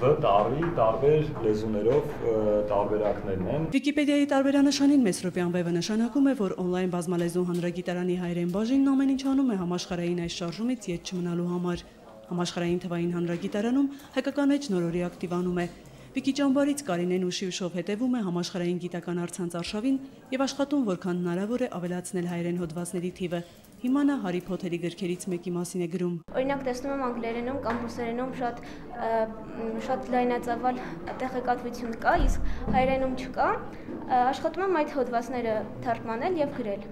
տարի տարբեր լեզուներով տարբերակներն են։ Վիկիպեդիայի տարբերանշանին Մեսրոպյան վեպը նշանակում է, որ օնլայն բազմալեզու հանրագիտարանի հայերեն բաժինն ամեն ինչ անում է համաշխարհային այս շարժումից ետ չմնալու համար։ Համաշխարհային թվային հանրագիտարանում հայկական էջ նորորի ակտիվանում է։ Վիկի ճամբարից Կարինեն ուշի ուշով հետևում է համաշխարհային գիտական առցանց արշավին եւ աշխատում որքան հնարավոր է ավելացնել հայերեն հոդվածների թիվը։ Հիմա նա Հարի Փոթերի գրքերից մեկի մասին է գրում։ Օրինակ տեսնում եմ անգլերենում կամ ռուսերենում շատ լայնածավալ տեղեկատվություն կա, իսկ հայերենում չկա։ Աշխատում եմ այդ հոդվածները թարգմանել եւ գրել։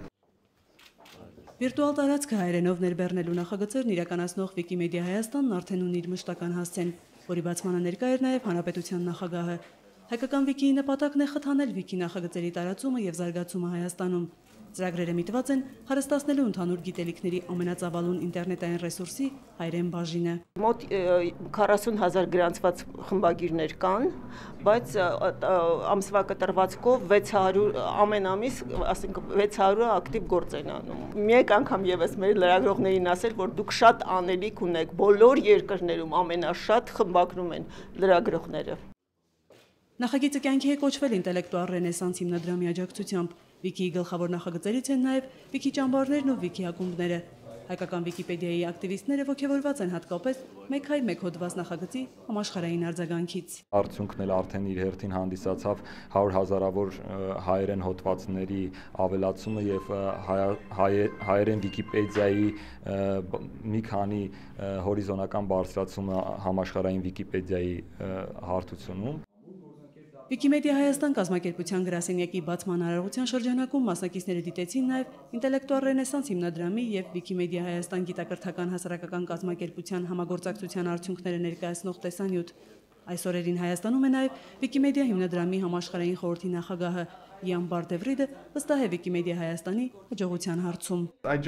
Վիրտուալ տարածքը հայերենով ներբեռնելու նախագծերն իրականացնող Վիկիմեդիա Հայաստանն արդեն ունի իր մշտական հասցեն, որի բացմանը ներկա էր նաև Հանրապետության նախագահը։ Հայկական վիկիի նպատակն է խթանել վիկի նախագծերի տարածումը եւ զարգացումը Հայաստանում։ Ծրագրերը միտված են հարստացնելու ընդհանուր գիտելիքների ամենածավալուն ինտերնետային ռեսուրսի հայերեն բաժինը։ Մոտ 40,000 գրանցված խմբագիրներ կան, բայց ամսվա կտրվածքով 600 ամեն ամիս, ասենք 600-ը ակտիվ գործ են անում։ Մեկ անգամ եւս մեր լրագրողներին ասել, որ դուք շատ անելիք ունեք, բոլոր երկրներում ամենաշատ խմբագրում են լրագրողները։ Նախագիծը կյանքի է կոչվել ինտելեկտուալ ռենեսանս հիմնադրամի աջակցությամբ։ Վիկիի գլխավոր նախագծերից են նաև վիկի ճամբարներն ու վիկի ակումբները։ Հայկական Վիկիպեդիայի ակտիվիստները ողջևորված են հատկապես մեկ հայ մեկ հոդված նախագծի համաշխարհային արձագանքից։ Արդյունքն էլ արդեն իր հերթին հանդիսացավ 100,000-ավոր հայերեն հոդվածների ավելացումը եւ հայերեն Վիկիպեդիայի մի քանի հորիզոնական բարձրացումը համաշխարհային Վիկիպեդիայի հարթությունում։ Վիկիմեդիա Հայաստան կազմակերպության գրասենյակի բացման արարողության շրջանակում մասնակիցները դիտեցին նաև ինտելեկտուալ ռենեսանս հիմնադրամի եւ Վիկիմեդիա Հայաստան գիտակրթական հասարակական կազմակերպության համագործակցության արդյունքները ներկայացնող տեսանյութ։ Այս օրերին Հայաստանում է նաև Վիկիմեդիա հիմնադրամի համաշխարհային խորհրդի նախագահը Յան Բարդևրիդը վստահ է Վիկիմեդիա Հայաստանի հաջողության հարցում։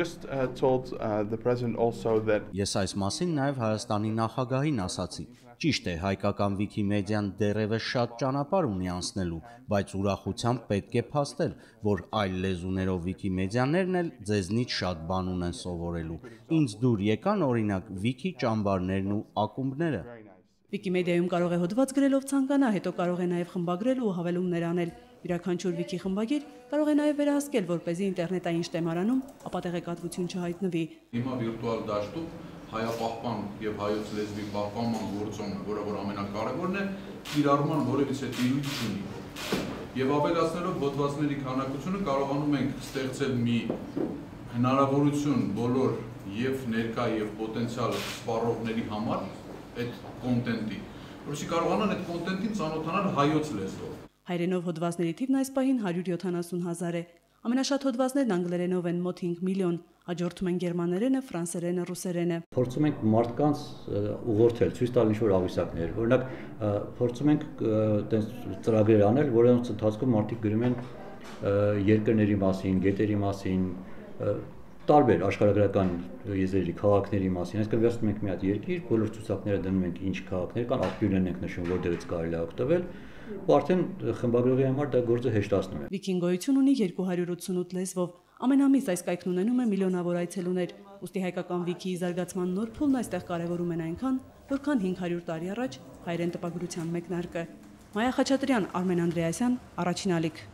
Ես այս մասին նաև Հայաստանի նախագահին ասացի։ Ճիշտ է, հայկական Վիկիմեդիան դեռևս շատ ճանապարհ ունի անցնելու, բայց ուրախությամբ պետք է փաստել, որ այլ լեզուներով Վիկիմեդիաներն էլ ձեզնից շատ բան ունեն սովորելու։ Ինձ դուր եկան օրինակ վիկի ճամբարներն ու ակումբները։ Վիկիմեդիայում կարող է հոդված գրելով ցանկանա, հետո կարող է նաև խմբագրել ու հավելումներ անել։ Յուրաքանչյուր վիկի խմբագիր կարող է նաև վերահսկել, որպեսզի ինտերնետային շտեմարանում ապա տեղեկատվություն չհայտնվի։ Հիմա վիրտուալ դաշտում հայապահպան եւ հայոց լեզվի պահպանման գործոնը, որը որ ամենակարևորն է, կիրառման որևիցե տիրույթ չունի։ Եվ ավելացնելով հոդվածների քանակությունը կարողանում ենք ստեղծել մի հնարավորություն բոլոր եւ ներկա եւ պոտենցիալ սպառողների համար այդ կոնտենտի, որովհետեւ կարողանան այդ կոնտենտին ծանոթանալ հայոց լեզվով։ Հայերենով հոդվածների թիվն այս պահին 170,000 է։ Ամենաշատ հոդվածներն անգլերենով են մոտ 5 միլիոն, հաջորդում են գերմաներենը, ֆրանսերենը, ռուսերենը։ Փորձում ենք մարդկանց ուղղորդել, ցույց տալ ինչ-որ աղյուսակներ։ Օրինակ, փորձում ենք այդպես ծրագրեր անել, որոնց ընթացքում մարդիկ գրում են երկրների մասին, գետերի մասին, տարբեր աշխարհագրական եզրերի, քաղաքների մասին։ Այսինքն վերցնում ենք մի հատ երկիր, բոլոր ցուցակները դնում ենք ինչ քաղաքներ կան, աղբյուրներն ենք նշում, որտեղից կարելի է օգտվել, ու արդեն խմբագրողի համար դա գործը հեշտացնում է։ Վիկին գոյություն ունի 288 լեզվով։ Ամեն ամիս այս կայքն ունենում է միլիոնավոր այցելուներ։ Ուստի հայկական վիկիի զարգացման նոր փուլն այստեղ կարևորում են այնքան, որքան 500 տարի առաջ հայերեն տպագրության մեկնարկը։ Մայա Խաչատրյան, Արմեն Անդրեասյան, Առաջին ալիք։